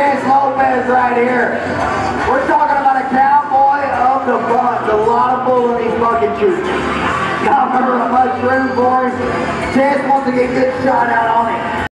Chance Lopez right here. We're talking about a cowboy of the bunch. A lot of bull in these bucket shoots. Y'all remember how much room for him? Chance wants to get a good shot out on him.